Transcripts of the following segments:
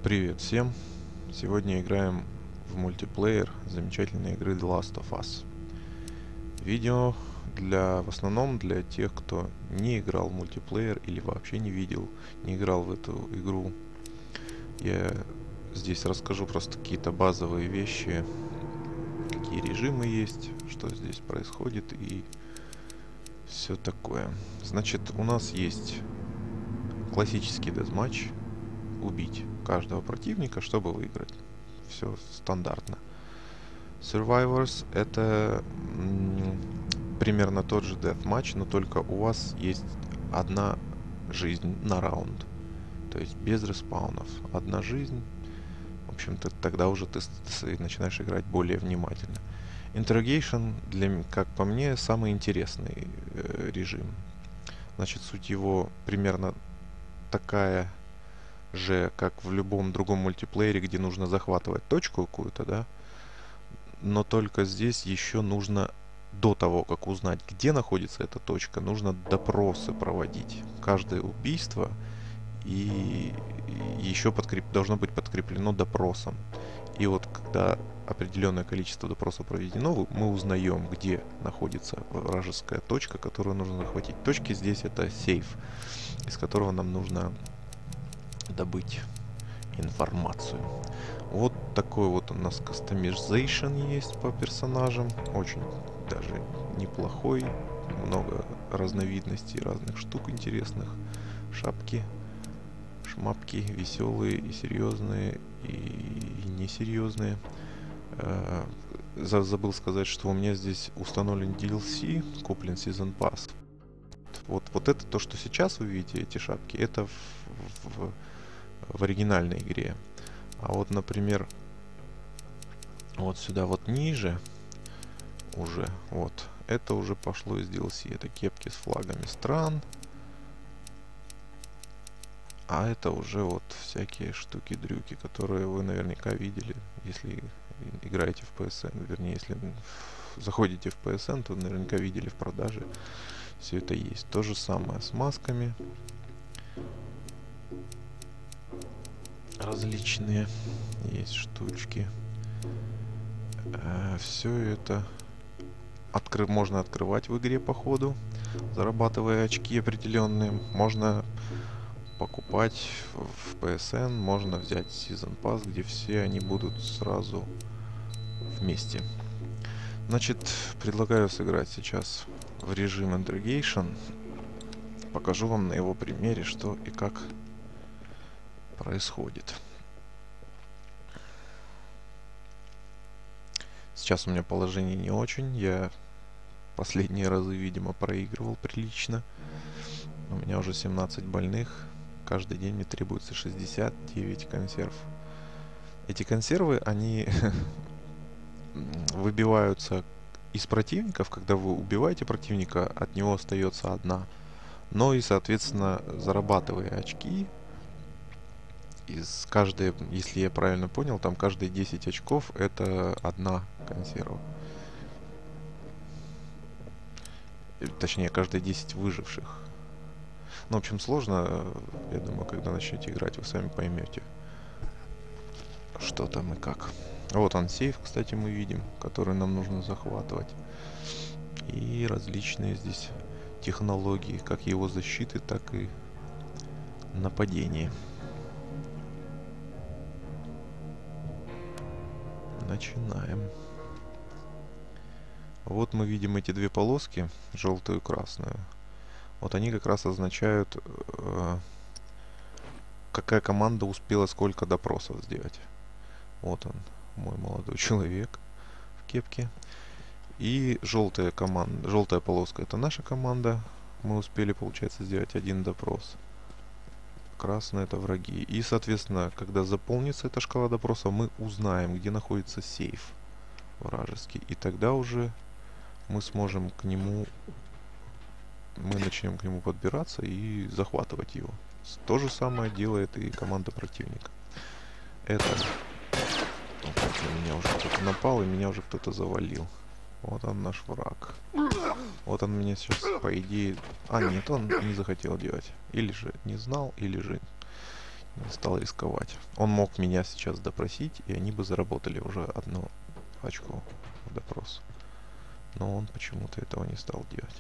Привет всем! Сегодня играем в мультиплеер замечательной игры The Last of Us. Видео в основном для тех, кто не играл в мультиплеер или вообще не играл в эту игру. Я здесь расскажу просто какие-то базовые вещи, какие режимы есть, что здесь происходит и все такое. Значит, у нас есть классический дезматч. Убить каждого противника, чтобы выиграть. Все стандартно. Survivors — это примерно тот же deathmatch, но только у вас есть одна жизнь на раунд. То есть без респаунов. Одна жизнь. В общем-то, тогда уже ты начинаешь играть более внимательно. Interrogation, как по мне, самый интересный режим. Значит, суть его примерно такая же, как в любом другом мультиплеере, где нужно захватывать точку какую-то, да, но только здесь еще нужно до того, как узнать, где находится эта точка, нужно допросы проводить. Каждое убийство и еще должно быть подкреплено допросом. И вот когда определенное количество допросов проведено, мы узнаем, где находится вражеская точка, которую нужно захватить. Точки здесь это сейф, из которого нам нужно добыть информацию. Вот такой вот у нас кастомизейшн есть по персонажам. Очень даже неплохой. Много разновидностей разных штук интересных. Шапки, шмапки, веселые и серьезные, и несерьезные. Забыл сказать, что у меня здесь установлен DLC, куплен Season Pass. Вот это то, что сейчас вы видите, эти шапки, это в оригинальной игре. А вот, например, вот сюда вот ниже уже, вот, это уже пошло из DLC. Это кепки с флагами стран. А это уже вот всякие штуки-дрюки, которые вы наверняка видели, если играете в PSN. Вернее, если заходите в PSN, то наверняка видели в продаже. Все это есть. То же самое с масками. Различные есть штучки. Все это можно открывать в игре по ходу, зарабатывая очки определенные. Можно покупать в PSN, можно взять Season Pass, где все они будут сразу вместе. Значит, предлагаю сыграть сейчас в режим Interrogation. Покажу вам на его примере, что и как происходит. Сейчас у меня положение не очень. Я последние разы, видимо, проигрывал прилично. У меня уже 17 больных. Каждый день мне требуется 69 консерв. Эти консервы, они выбиваются из противников. Когда вы убиваете противника, от него остается одна. Но и, соответственно, зарабатывая очки, если я правильно понял, там каждые 10 очков это одна консерва. Точнее, каждые 10 выживших. Ну, в общем, сложно. Я думаю, когда начнете играть, вы сами поймете, что там и как. Вот он, сейф, кстати, мы видим, который нам нужно захватывать. И различные здесь технологии, как его защиты, так и нападения. Начинаем. Вот мы видим эти две полоски, желтую и красную. Вот они как раз означают, какая команда успела сколько допросов сделать. Вот он, мой молодой человек в кепке. И желтая полоска — это наша команда. Мы успели, получается, сделать один допрос. Красная — это враги. И, соответственно, когда заполнится эта шкала допроса, мы узнаем, где находится сейф вражеский. И тогда уже мы сможем начнем к нему подбираться и захватывать его. То же самое делает и команда противника. Это на меня уже кто-то напал, и меня уже кто-то завалил. Вот он, наш враг. Вот он меня сейчас, по идее... А, нет, он не захотел делать. Или же не знал, или же Не стал рисковать. Он мог меня сейчас допросить, и они бы заработали уже одну очко в допрос. Но он почему-то этого не стал делать.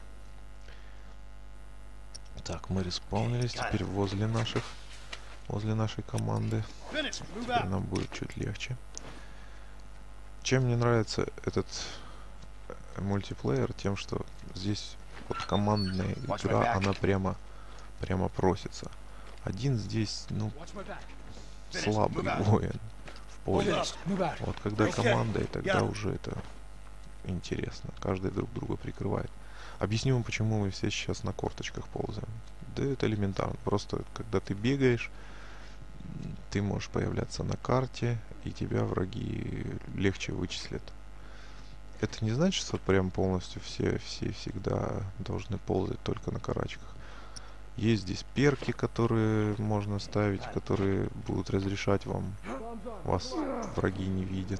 Так, мы респаунились теперь возле нашей команды. Теперь нам будет чуть легче. Чем мне нравится этот мультиплеер? Тем, что здесь вот командная игра, она прямо просится. Один здесь, ну, слабый воин в поле. Вот когда команда, и тогда уже это интересно. Каждый друг друга прикрывает. Объясню вам, почему мы все сейчас на корточках ползаем. Да это элементарно. Просто когда ты бегаешь, ты можешь появляться на карте, и тебя враги легче вычислят. Это не значит, что прям полностью все всегда должны ползать только на карачках. Есть здесь перки, которые можно ставить, которые будут разрешать вам, вас враги не видят.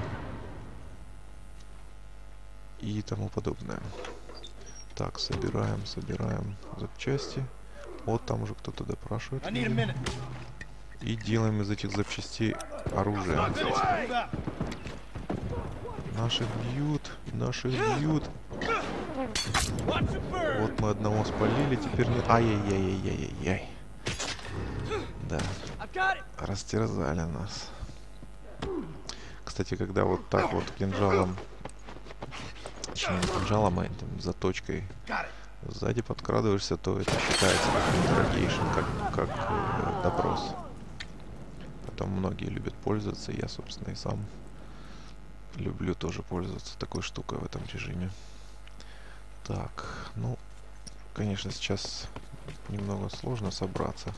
И тому подобное. Так, собираем запчасти. Вот там уже кто-то допрашивает. И делаем из этих запчастей оружие. Наших бьют. Вот мы одного спалили, теперь не... Ай-яй-яй-яй-яй-яй. Да. Растерзали нас. Кстати, когда вот так вот кинжалом... Точнее, не кинжалом, а этим заточкой сзади подкрадываешься, то это считается как интеррогейшн, как допрос. Потом многие любят пользоваться, я, собственно, и сам люблю тоже пользоваться такой штукой в этом режиме. Так, ну, конечно, сейчас немного сложно собраться.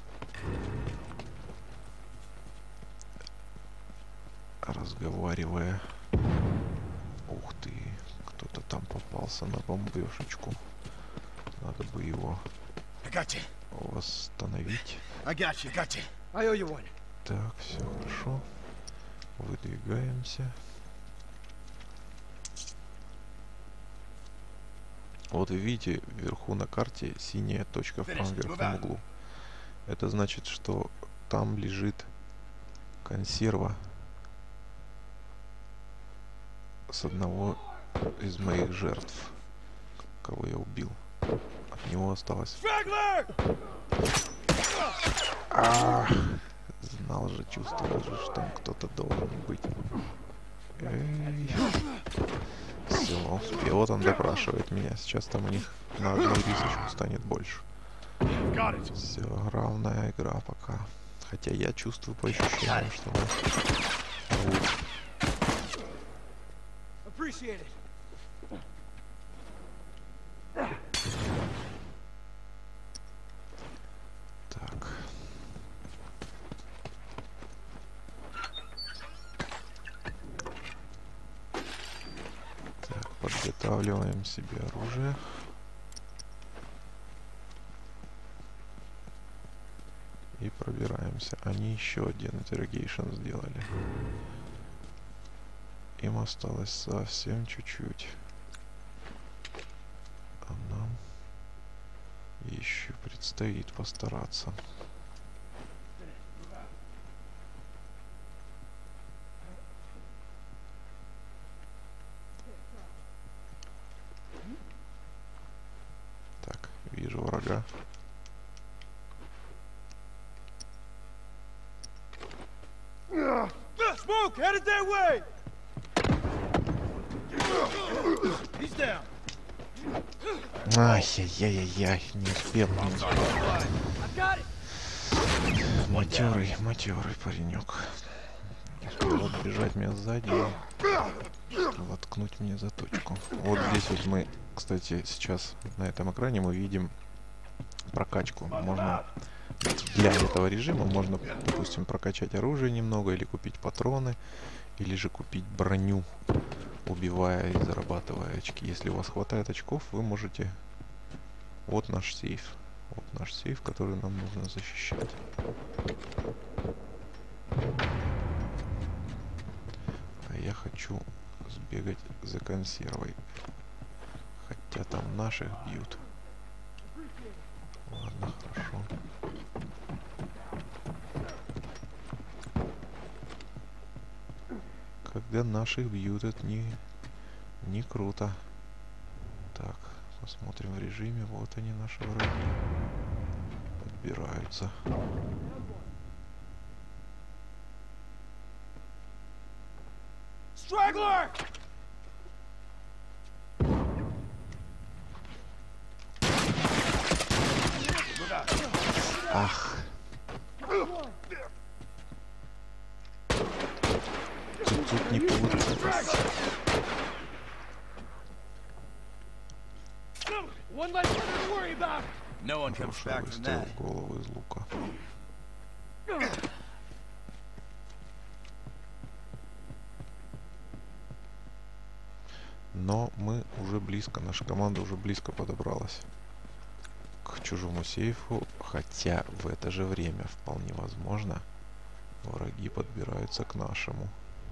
Разговаривая. Ух ты, кто-то там попался на бомбешечку. Надо бы его восстановить. Так, все хорошо. Выдвигаемся. Вот вы видите, вверху на карте синяя точка в правом верхнем углу. Это значит, что там лежит консерва с одного из моих жертв, кого я убил. От него осталось... Знал же, чувствовал же, что там кто-то должен быть. Все, успел. Вот он допрашивает меня. Сейчас там у них на одну рисочку станет больше. Все, равная игра пока. Хотя я чувствую по ощущениям, что мы... Так. Так, подготавливаем себе оружие. И пробираемся. Они еще один интеррогейшн сделали. Им осталось совсем чуть-чуть. А нам еще предстоит постараться. Так, вижу врага. Smoke headed that way. He's down. Ай-яй-яй-яй, не успел. Матерый паренек. Успел отбежать меня сзади и воткнуть мне заточку. Вот здесь вот мы, кстати, сейчас на этом экране мы видим прокачку. Можно для этого режима можно, допустим, прокачать оружие немного, или купить патроны, или же купить броню, убивая и зарабатывая очки. Если у вас хватает очков, вы можете... Вот наш сейф. Вот наш сейф, который нам нужно защищать. А я хочу сбегать за консервой. Хотя там наших бьют. Ладно, хорошо. когда наших бьют, это не круто. Так, посмотрим в режиме. Вот они, наши враги. Подбираются. Straggler! Ах. Тут не получается. One less thing to worry about. No one comes Хорошо back from выставил that. голову из лука. Но мы уже близко, наша команда уже близко подобралась к чужому сейфу, хотя в это же время вполне возможно враги подбираются к нашему.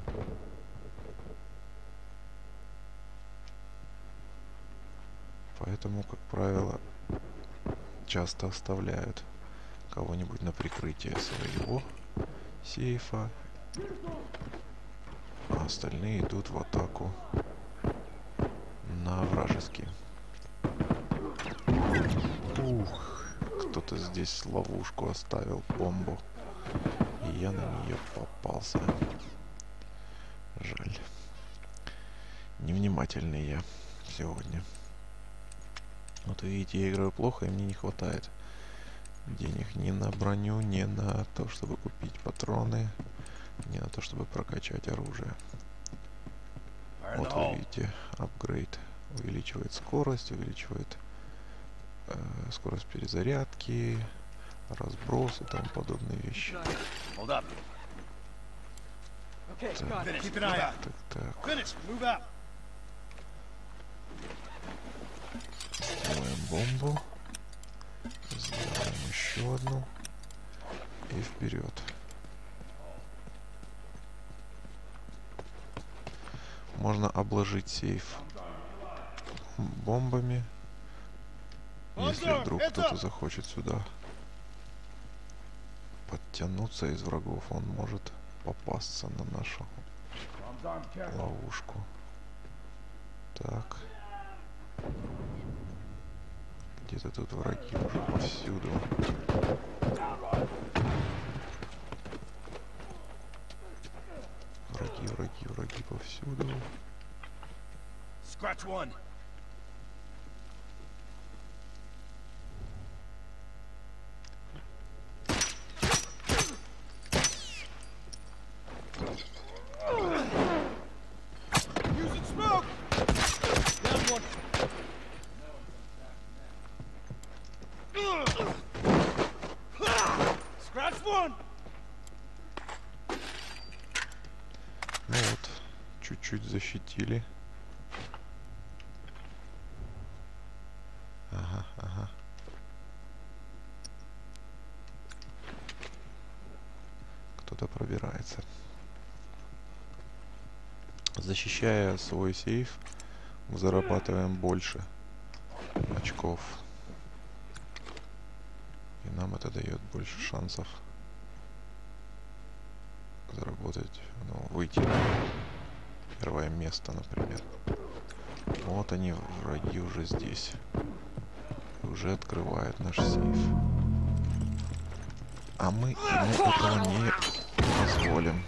Поэтому, как правило, часто оставляют кого-нибудь на прикрытие своего сейфа, а остальные идут в атаку на вражеский. Ух, кто-то здесь ловушку оставил, бомбу, и я на нее попался. Жаль. Невнимательный я сегодня. Вот видите, я играю плохо, и мне не хватает денег ни на броню, ни на то, чтобы купить патроны, ни на то, чтобы прокачать оружие. Вот вы видите, апгрейд увеличивает скорость, увеличивает скорость перезарядки, разброс и тому подобные вещи. Hold up. Okay, Scott. Keep an eye out. Так. Finish. Move out. Сделаем бомбу. Сделаем еще одну. И вперед. Можно обложить сейф бомбами. Если вдруг кто-то захочет сюда подтянуться из врагов, он может попасться на нашу ловушку. Так. Где-то тут враги уже повсюду. Враги повсюду. Scratch one. Using smoke. Down one. Scratch one. Ну вот, чуть-чуть защитили. Ага. Кто-то пробирается. Защищая свой сейф, мы зарабатываем больше очков. И нам это дает больше шансов заработать, выйти на первое место, например. Вот они, враги, уже здесь. И уже открывают наш сейф. А мы ему этого не позволим.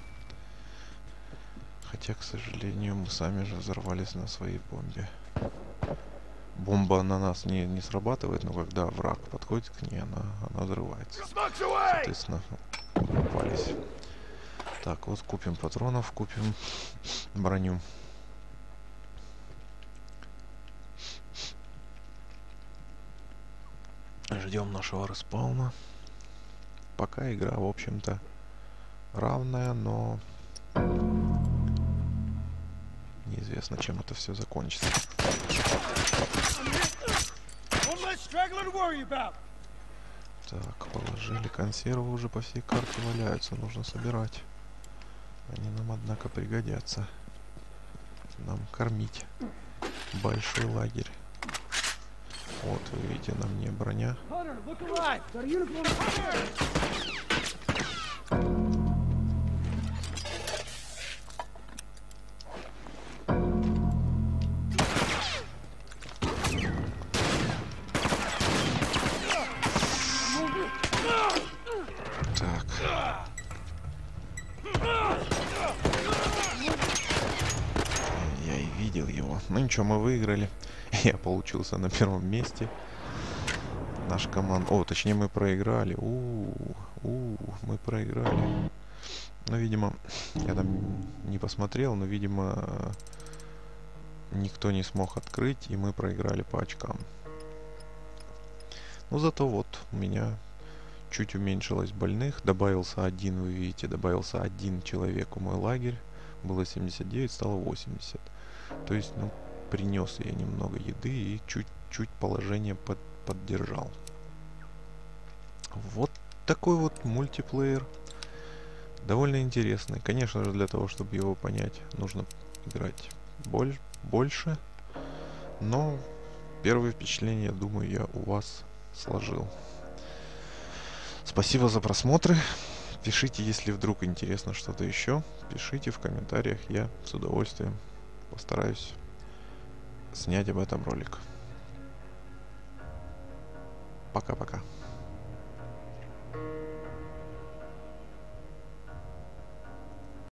Хотя, к сожалению, мы сами же взорвались на своей бомбе. Бомба на нас не срабатывает, но когда враг подходит к ней, она взрывается. Соответственно, попались. Так, вот купим патронов, купим броню. Ждем нашего респауна. Пока игра, в общем-то, равная, но неизвестно, чем это все закончится. One less straggler to worry about. Так, положили. Консервы уже по всей карте валяются. Нужно собирать. Они нам, однако, пригодятся. Нам кормить большой лагерь. Вот, вы видите, на мне броня. Hunter, look alive. Got a uniform. Hunter! Ну ничего, мы выиграли. Я получился на первом месте. Наша команда... О, точнее, мы проиграли. Мы проиграли. Ну, видимо, я там не посмотрел, но, видимо, никто не смог открыть, и мы проиграли по очкам. Ну, зато вот у меня чуть уменьшилось больных. Добавился один, вы видите, добавился один человек в мой лагерь. Было 79, стало 80. То есть, ну, принес я немного еды и чуть-чуть положение поддержал. Вот такой вот мультиплеер. Довольно интересный. Конечно же, для того, чтобы его понять, нужно играть больше. Но первые впечатления, думаю, я у вас сложил. Спасибо за просмотры. Пишите, если вдруг интересно что-то еще. Пишите в комментариях. Я с удовольствием постараюсь снять об этом ролик. Пока-пока.